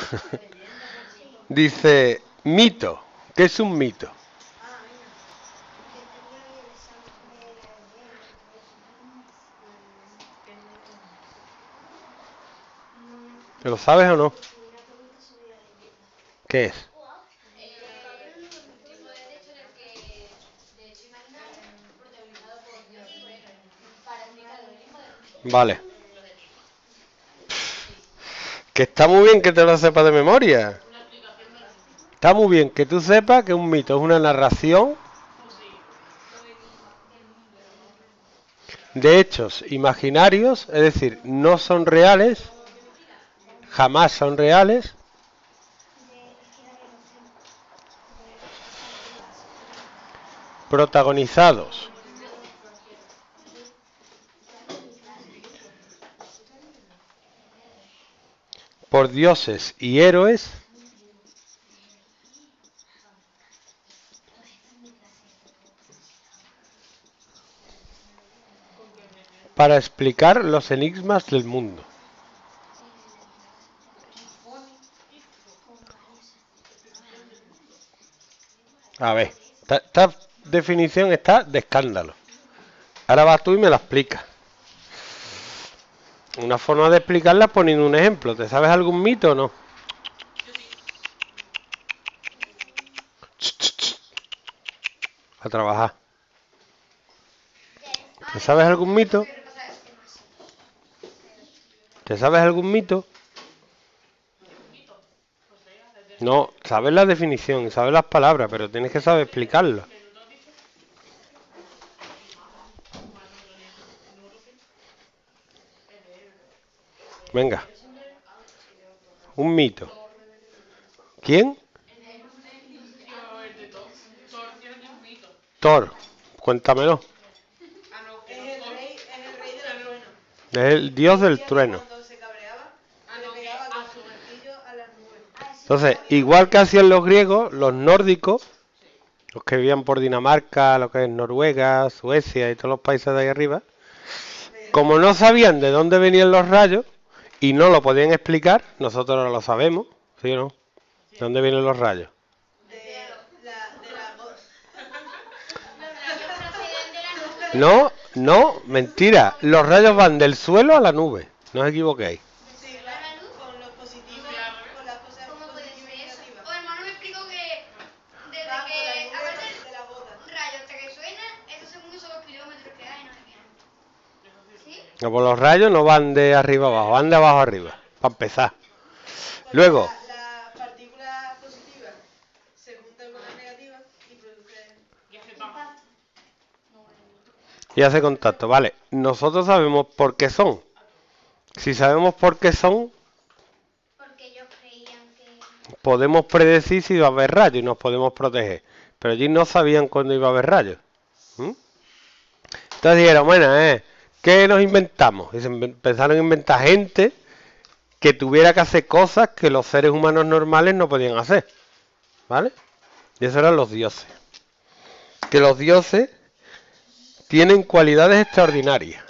Dice, mito. ¿Qué es un mito? ¿Lo sabes o no? ¿Qué es? Vale. Que está muy bien que te lo sepas de memoria. Está muy bien que tú sepas que un mito es una narración de hechos imaginarios, es decir, no son reales, jamás son reales, protagonizados por dioses y héroes para explicar los enigmas del mundo. A ver, esta definición está de escándalo. Ahora vas tú y me la explicas. Una forma de explicarla poniendo un ejemplo. ¿Te sabes algún mito o no? A trabajar. ¿Te sabes algún mito? ¿Te sabes algún mito? No, sabes la definición, sabes las palabras, pero tienes que saber explicarlo. Venga. Un mito. ¿Quién? Thor. Cuéntamelo. Es el dios del trueno. Entonces, igual que hacían los griegos, los nórdicos, los que vivían por Dinamarca, lo que es Noruega, Suecia y todos los países de ahí arriba, como no sabían de dónde venían los rayos y no lo podían explicar, nosotros no lo sabemos, ¿sí o no? ¿De dónde vienen los rayos? No, no, mentira. Los rayos van del suelo a la nube. No os equivoquéis. No, pues los rayos no van de arriba abajo, van de abajo arriba, para empezar. Luego, y hace contacto, vale. Nosotros sabemos por qué son. Si sabemos por qué son, podemos predecir si va a haber rayos y nos podemos proteger. Pero allí no sabían cuándo iba a haber rayos. ¿Mm? Entonces dijeron, bueno, ¿qué nos inventamos? Y se empezaron a inventar gente que tuviera que hacer cosas que los seres humanos normales no podían hacer. ¿Vale? Y esos eran los dioses. Que los dioses tienen cualidades extraordinarias.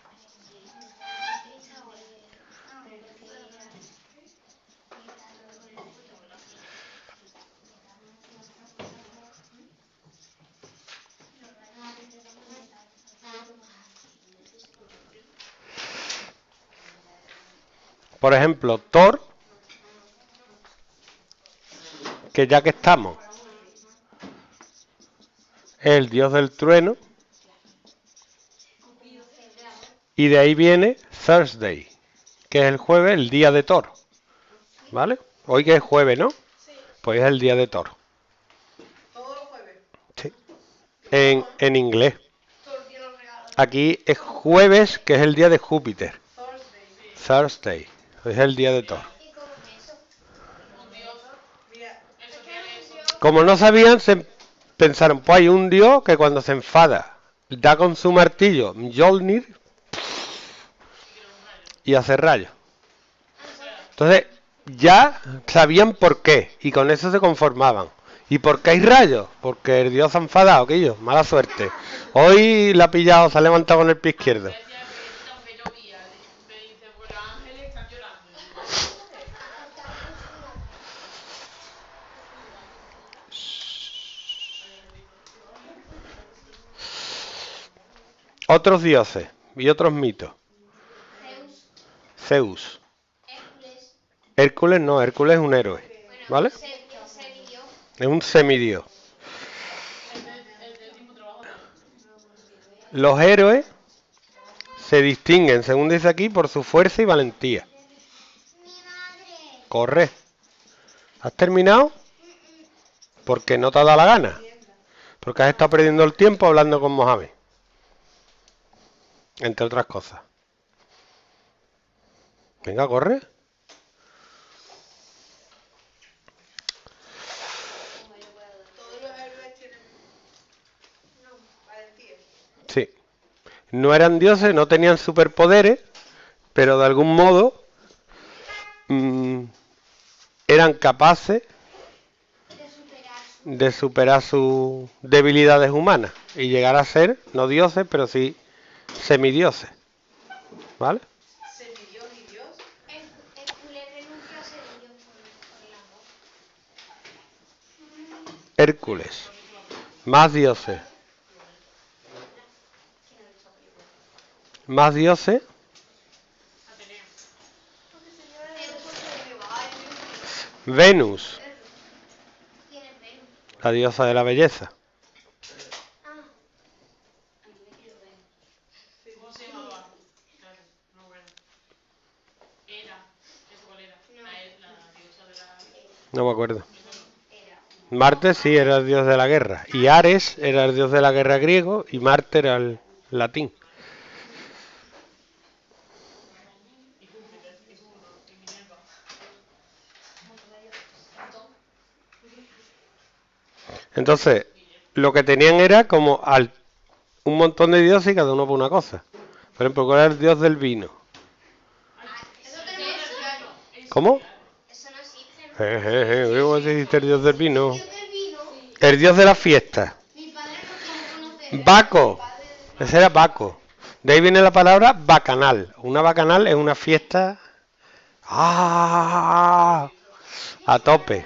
Por ejemplo, Thor, que ya que estamos, es el dios del trueno, y de ahí viene Thursday, que es el jueves, el día de Thor. ¿Vale? Hoy que es jueves, ¿no? Pues es el día de Thor. Sí. En inglés. Aquí es jueves, que es el día de Júpiter. Thursday. Es el día de Thor. Como no sabían, se pensaron, pues hay un dios que cuando se enfada da con su martillo Mjolnir y hace rayos. Entonces ya sabían por qué y con eso se conformaban. ¿Y por qué hay rayos? Porque el dios se ha enfadado, que yo, mala suerte. Hoy la ha pillado, se ha levantado con el pie izquierdo. Otros dioses y otros mitos. Zeus. Hércules no, Hércules es un héroe. ¿Vale? Es un semidios. Los héroes se distinguen, según dice aquí, por su fuerza y valentía. Corre. ¿Has terminado? Porque no te ha dado la gana. Porque has estado perdiendo el tiempo hablando con Mohamed. Entre otras cosas. Venga, corre. Sí. No eran dioses, no tenían superpoderes, pero de algún modo eran capaces de superar sus debilidades humanas y llegar a ser, no dioses, pero sí semidioses. ¿Vale? ¿Semidios y Dios? Hércules renunció a ser Dios por el amor. Hércules. Más dioses. Más dioses. Venus, ¿Quién es Venus? la diosa de la belleza. Ah, ¿Cómo se llamaba? No, bueno. Era. ¿Eso cuál era? La diosa de la... No me acuerdo. era. Marte sí era el dios de la guerra. Y Ares era el dios de la guerra griego y Marte era el latín. Entonces, lo que tenían era como un montón de dioses y cada uno por una cosa. Por ejemplo, ¿cuál era el dios del vino? ¿Eso tenemos? ¿Cómo? Eso no existe, ¿no? ¿Cómo existe el dios del vino? Dios del vino. El dios de la fiesta. Mi padre no conoce. Baco. Ese era Baco. De ahí viene la palabra bacanal. Una bacanal es una fiesta a tope.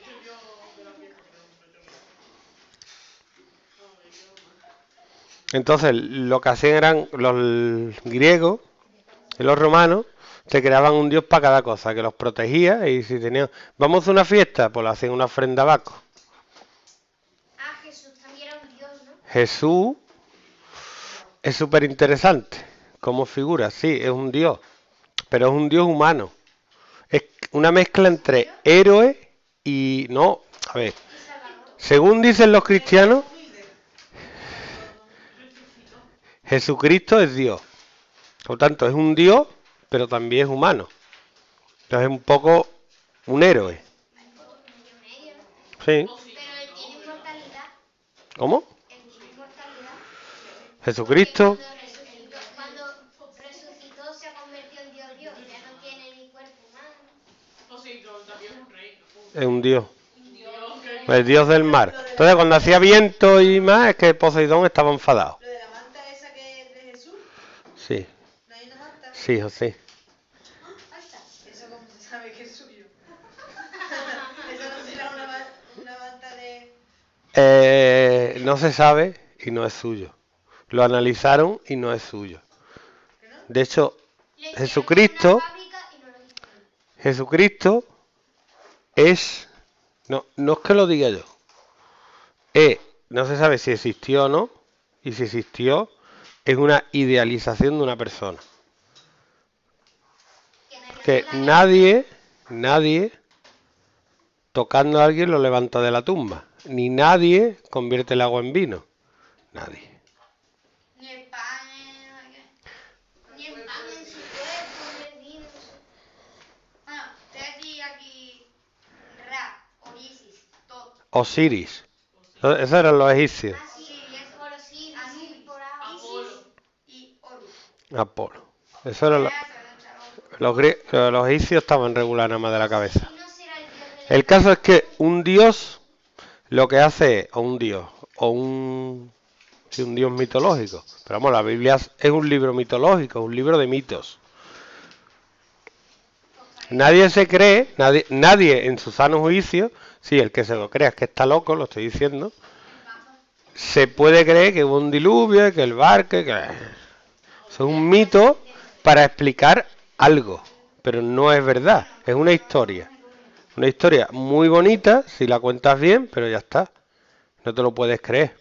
Entonces, lo que hacían eran los griegos y los romanos, se creaban un dios para cada cosa, que los protegía y si tenían, vamos a una fiesta, pues le hacían una ofrenda a Baco. Ah, Jesús también era un dios, ¿no? Jesús es súper interesante como figura, sí, es un dios, pero es un dios humano. Es una mezcla entre héroe y no, a ver, según dicen los cristianos, Jesucristo es Dios. Por lo tanto, es un Dios, pero también es humano. Entonces es un poco un héroe. Medio, ¿no? Sí. Pero él tiene inmortalidad. ¿Cómo? Él tiene inmortalidad. Jesucristo Cuando resucitó se convirtió en Dios Dios. Ya no tiene ni cuerpo humano. No, sí, pero también es un rey. es un Dios. El Dios del mar. Entonces cuando hacía viento y más, es que Poseidón estaba enfadado. Lo de la manta esa que es de Jesús, Sí, ¿no hay una manta? sí, José. Alta. ¿Eso cómo se sabe que es suyo? Eso no será una manta de... No se sabe y no es suyo. Lo analizaron y no es suyo. ¿Que no? De hecho, Le hicieron Jesucristo, una fábrica y no lo hicieron. Jesucristo es, no es que lo diga yo, no se sabe si existió o no, y si existió, es una idealización de una persona. Que nadie tocando a alguien lo levanta de la tumba, ni nadie convierte el agua en vino, nadie. Ni el pan ni el pan en su cuerpo, ni el vino. Bueno, te voy a decir aquí Ra, Orisis, Tot. Osiris, esos eran los egipcios, Así es Osiris, así por ahí. Apolo. Y Horus. Apolo. Eso era los egipcios estaban regular nada más de la cabeza. Y no será el dios de El caso es que un dios lo que hace es, o un dios, o un dios mitológico. Pero vamos, la Biblia es un libro mitológico, un libro de mitos. Nadie se cree, nadie en su sano juicio, sí, el que se lo crea es que está loco, lo estoy diciendo, se puede creer que hubo un diluvio, que el barco, que... Eso es un mito para explicar algo, pero no es verdad, es una historia. Una historia muy bonita si la cuentas bien, pero ya está. No te lo puedes creer.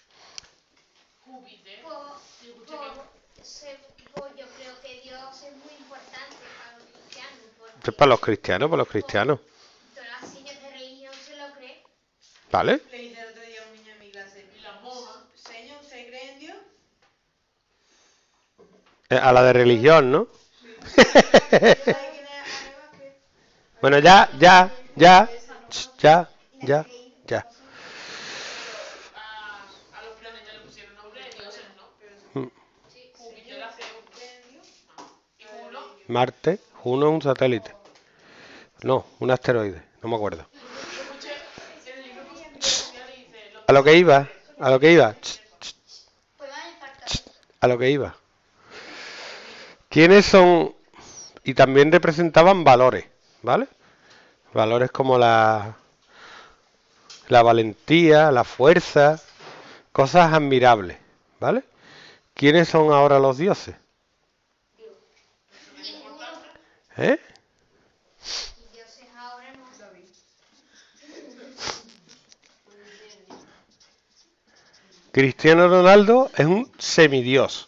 Yo creo que Dios es muy importante para los cristianos. Esto es para los cristianos, para los cristianos. Todas las sillas de religión se lo creen. ¿Vale? Le dice el otro día a un niño en mi clase. ¿Y las monjas? Señor, ¿usted cree en Dios? A la de religión, ¿no? ¿Sabe quién es Ana Vázquez? Bueno, ya. Ya. A los planetas le pusieron nombre de dioses, ¿no? Mm. Júpiter hace ¿Y Juno? Marte, Juno es un satélite. No, un asteroide, no me acuerdo. Yo escuché en el libro que decía, le dice... A lo que iba. Pues van a infartar. A lo que iba. ¿Quiénes son? Y también representaban valores, ¿vale? Valores como la valentía, la fuerza, cosas admirables, ¿vale? ¿Quiénes son ahora los dioses? Ninguno. ¿Eh? Dioses ahora no. Cristiano Ronaldo es un semidios.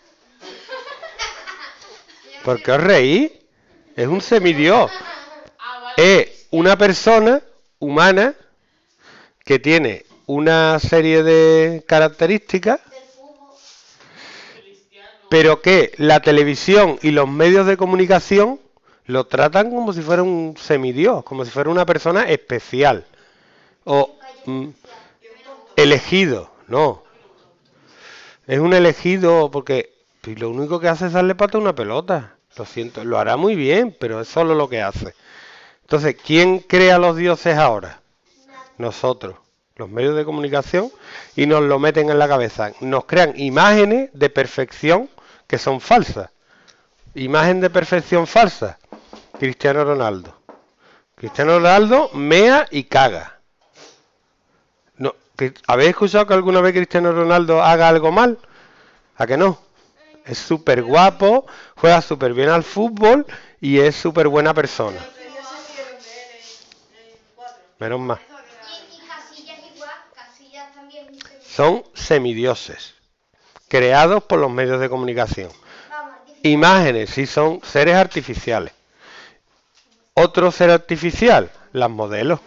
¿Por qué os reís? Es un semidios. Es una persona humana que tiene una serie de características, Del fútbol. pero que la televisión y los medios de comunicación lo tratan como si fuera un semidios, como si fuera una persona especial o elegido. No, es un elegido porque lo único que hace es darle pata a una pelota. Lo siento, lo hará muy bien, pero es solo lo que hace. Entonces, ¿quién crea los dioses ahora? Nosotros, los medios de comunicación, y nos lo meten en la cabeza. Nos crean imágenes de perfección que son falsas. Imagen de perfección falsa. Cristiano Ronaldo. Cristiano Ronaldo mea y caga. No, ¿habéis escuchado que alguna vez Cristiano Ronaldo haga algo mal? ¿A que no? Es súper guapo, juega súper bien al fútbol y es súper buena persona. El otro día se rieron de él en 4. Menos mal. Y Casillas igual. Casillas también. Son semidioses, creados por los medios de comunicación. Vamos, Imágenes, sí, son seres artificiales. Otro ser artificial, las modelos.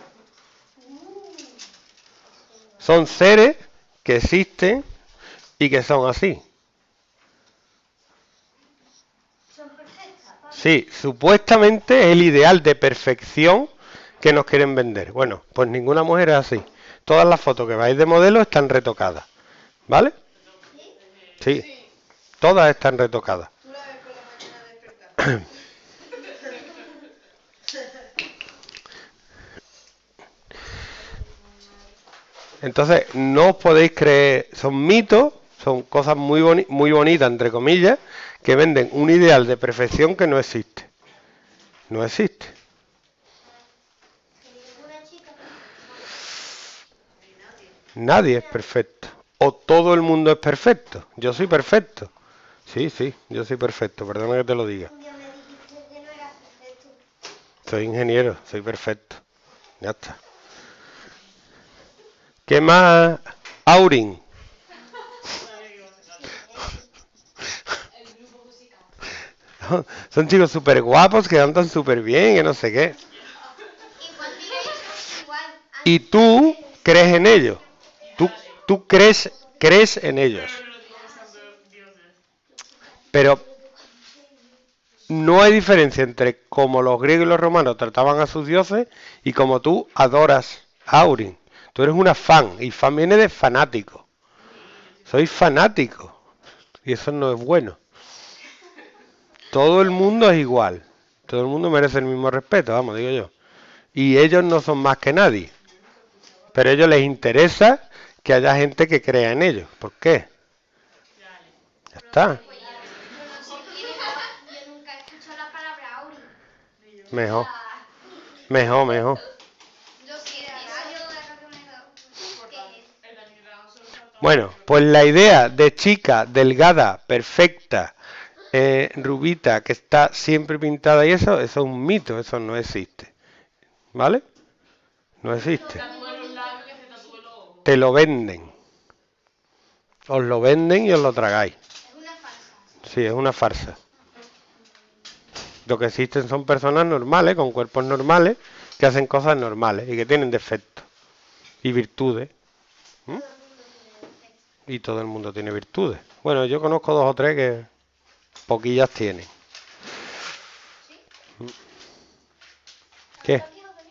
Son seres que existen y que son así. son perfectas. Sí, supuestamente es el ideal de perfección que nos quieren vender. Bueno, pues ninguna mujer es así. Todas las fotos que veis de modelo están retocadas. ¿Vale? Sí, todas están retocadas. Tú la ves por la mañana despertar. Entonces, no os podéis creer, son mitos, son cosas muy bonitas, entre comillas, que venden un ideal de perfección que no existe. No existe. Una chica. Nadie es perfecto. O todo el mundo es perfecto. Yo soy perfecto. Sí, yo soy perfecto, perdona que te lo diga. Un día me dijiste que no eras perfecto. Soy ingeniero, soy perfecto. Ya está. ¿Qué más? Aurin. Son chicos súper guapos que cantan súper bien, que no sé qué. Igual diréis, igual. Y tú crees en ellos. Tú crees en ellos. Pero no hay diferencia entre cómo los griegos y los romanos trataban a sus dioses y como tú adoras a Aurin. Tú eres una fan, y fan viene de fanático. Soy fanático. Y eso no es bueno. Todo el mundo es igual. Todo el mundo merece el mismo respeto, vamos, digo yo. Y ellos no son más que nadie. Pero a ellos les interesa que haya gente que crea en ellos. ¿Por qué? Ya está. Yo nunca he escuchado la palabra Auri. Mejor. Yo Yo sí, de radio de radio me he dado. ¿Qué es? El Daniel Grado se lo salta Bueno, pues la idea de chica delgada, perfecta, rubita, que está siempre pintada y eso es un mito, eso no existe. ¿Vale? No existe. Tatúa los labios que se tatúe los ojos. Te lo venden. Os lo venden y os lo tragáis. Es una farsa. Sí, es una farsa. Lo que existen son personas normales, con cuerpos normales, que hacen cosas normales y que tienen defectos y virtudes. ¿Mm? Y todo el mundo tiene virtudes. Bueno, yo conozco 2 o 3 que poquillas tienen. ¿Mm? ¿Qué?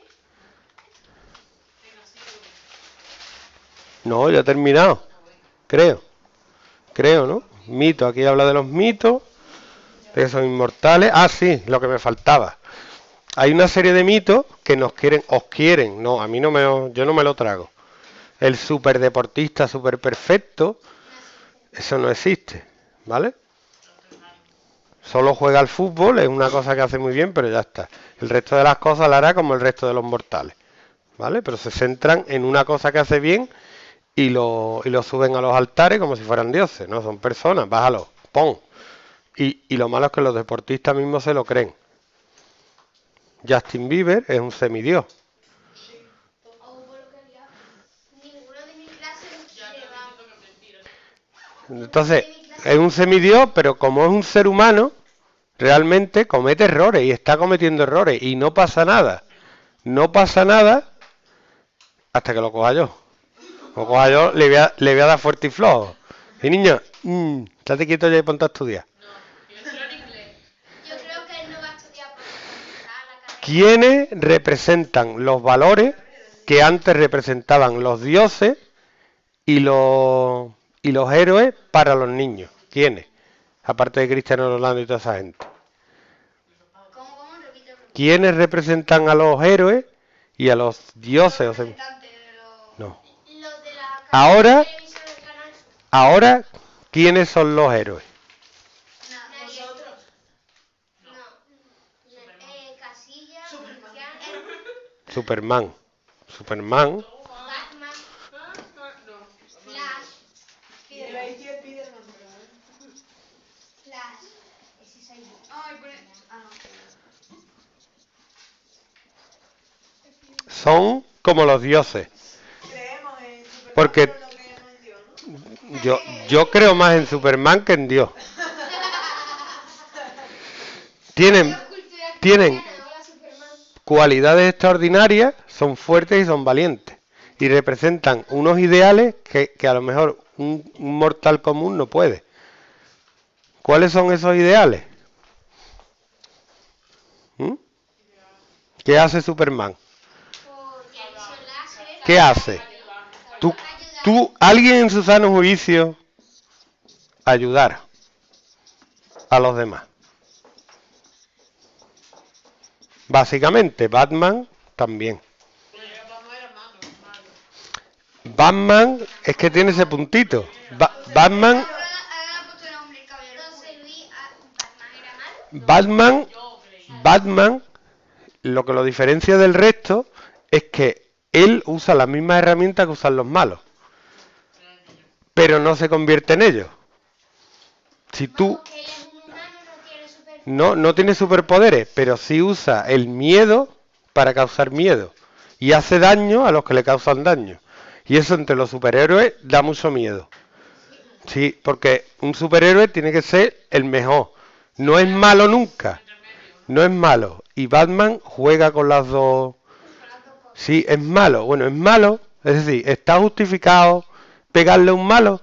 No, ya he terminado. Creo. Creo, ¿no? Mito, aquí habla de los mitos, de que son inmortales. Ah, sí, lo que me faltaba. Hay una serie de mitos que nos quieren, os quieren. No, a mí no me, yo no me lo trago. El superdeportista super perfecto, eso no existe, ¿vale? Solo juega al fútbol, es una cosa que hace muy bien, pero ya está. El resto de las cosas la hará como el resto de los mortales, ¿vale? Pero se centran en una cosa que hace bien y lo suben a los altares como si fueran dioses, ¿no? Son personas, bájalo, pon. Y lo malo es que los deportistas mismos se lo creen. Justin Bieber es un semidios. Ninguno de mis clases Ya te lleva. estoy diciendo que es mentira. Entonces, es un semidios, pero como es un ser humano, realmente comete errores y está cometiendo errores y no pasa nada. No pasa nada hasta que lo coja yo. Lo coja yo, le voy a dar fuerte y flojo. Y niño, estate quieto ya y ponte a estudiar. No, yo estudio en inglés. Yo creo que él no va a estudiar porque está la carrera. ¿Quiénes representan los valores que antes representaban los dioses y los héroes para los niños? ¿Quiénes? Aparte de Cristiano Ronaldo y toda esa gente. ¿Cómo? Repite. ¿Quiénes representan a los héroes y a los dioses? O sea, Representante de los. no. Los de la Ahora, televisión del canal. ahora, ¿quiénes son los héroes? Nadie. No. Casillas. Cristiano. Superman. Superman. Batman. No. Flash. El Spiderman, pero, Flash. Ese soy yo. Ay, pone. Ah, no. Son como los dioses. Creemos en Superman, Porque pero no creemos en Dios, ¿no? yo creo más en Superman que en Dios. Tienen Hola, Superman. cualidades extraordinarias, son fuertes y son valientes. Y representan unos ideales que a lo mejor un mortal común no puede. ¿Cuáles son esos ideales? ¿Mm? ¿Qué hace Superman? Porque son láseres. ¿Qué hace? Alguien en su sano juicio, ayudar a los demás. Básicamente, Batman también. Vamos a ver, malo. Batman es que tiene ese puntito. Batman, Ahora ha puesto el nombre, el caballero. Entonces, Luis, Batman era malo. Batman, Yo creí. Batman, lo que lo diferencia del resto es que él usa las mismas herramientas que usan los malos, pero no se convierte en ellos. Si tú Porque él es un humano, no tiene super. no tiene superpoderes, pero sí usa el miedo para causar miedo y hace daño a los que le causan daño. Y eso entre los superhéroes da mucho miedo. Sí, porque un superhéroe tiene que ser el mejor. No es malo nunca. No es malo. Y Batman juega con las dos. Sí, es malo. Bueno, es malo. Es decir, ¿está justificado pegarle a un malo?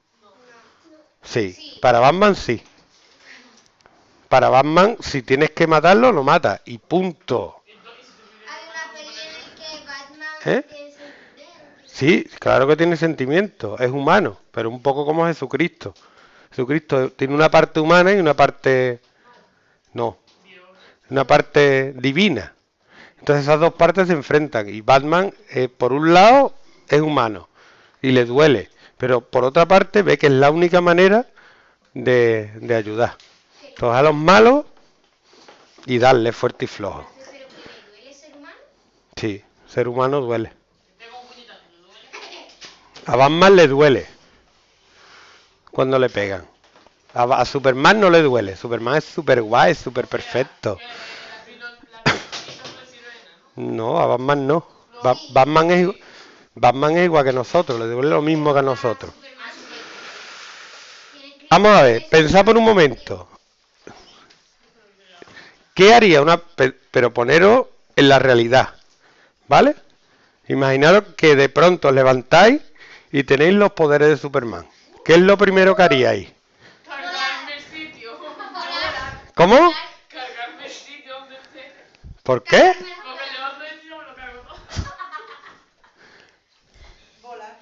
Sí, para Batman sí. Para Batman, si tienes que matarlo, lo matas. Y punto. Hay una peli en la que Batman ¿Eh? tiene sentimientos. Sí, claro que tiene sentimientos. Es humano, pero un poco como Jesucristo. Jesucristo tiene una parte humana y una parte... No, una parte divina. Entonces esas dos partes se enfrentan. Y Batman, por un lado, es humano y le duele. Pero por otra parte, ve que es la única manera de ayudar. Entonces a los malos y darle fuerte y flojo. Pero que le duele ser humano. Sí, ser humano duele. Tengo un puñetazo, ¿no duele? A Batman le duele. cuando le pegan. A Superman no le duele. Superman es súper guay, es súper perfecto. La Kryptonita no le sirve de nada, ¿no? No, a Batman no. Batman es igual que nosotros, le duele lo mismo que a nosotros. Vamos a ver, pensad por un momento. ¿Qué haría una... Pero poneros en la realidad, ¿vale? Imaginaros que de pronto os levantáis y tenéis los poderes de Superman. ¿Qué es lo primero que haríais? Cargarme el sitio. ¿Cómo? Cargarme el sitio donde esté. ¿Por qué? Porque yo ando el sitio me lo cargo todo. Volar.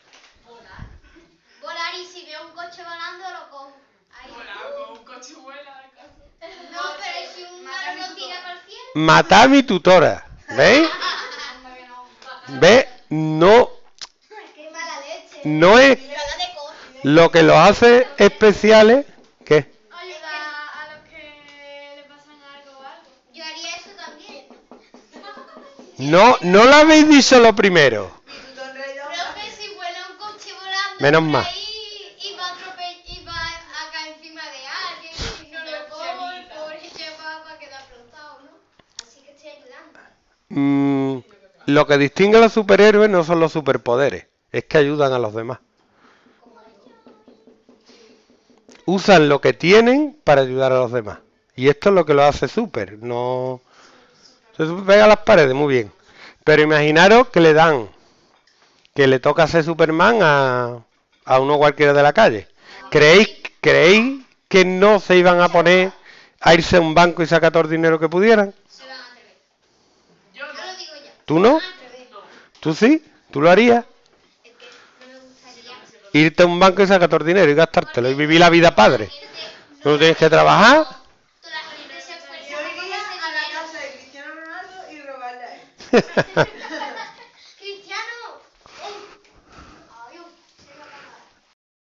Volar y si veo un coche volando lo cojo. Ahí. Volar con un coche vuela de casa. No, pero si un malo lo tira para el cielo. Matar a mi tutora. ¿Veis? Anda que no. ¿Ves? No, Qué mala leche. no es lo que los hace especiales. ¿Qué? Ayuda a los que le pasan algo o algo. Yo haría eso también. No, no lo habéis dicho lo primero. Mi tutor en realidad Profe, si vuela un coche volando Menos por mal. ahí y va a caer encima de alguien y no lo cojo, el pobre chaval va a quedar aplastado, ¿no? Así que estoy ayudando. Lo que distingue a los superhéroes no son los superpoderes, es que ayudan a los demás. Usan lo que tienen para ayudar a los demás. Y esto es lo que lo hace super. No se pega a las paredes, muy bien. Pero imaginaros que le dan, que le toca ser Superman a uno cualquiera de la calle. ¿Creéis que no se iban a poner a irse a un banco y sacar todo el dinero que pudieran? Se van a atrever. Yo Yo no. lo digo ya. ¿Tú no? Se van a atrever. No. ¿Tú sí? ¿Tú lo harías? Es que no me gustaría. Irte a un banco y sacar todo el dinero y gastártelo y vivir la vida padre. ¿No tienes que trabajar? Toda la gente se esfuerza yo por iría cogerse a la dinero. casa de Cristiano Ronaldo y robarle a él.